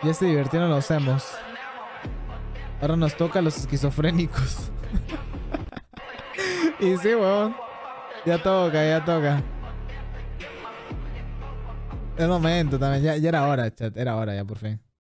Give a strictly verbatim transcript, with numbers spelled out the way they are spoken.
Ya se divirtieron los emos. Ahora nos toca a los esquizofrénicos. Y sí, weón. Ya toca, ya toca. Es momento también. Ya, ya era hora, chat. Era hora ya, por fin.